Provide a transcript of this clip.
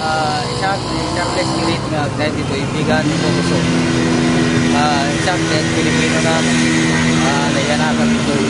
Charles Kirit nga dahil dito ibigan ko gusto. Charles Pilipino na nayanakan dito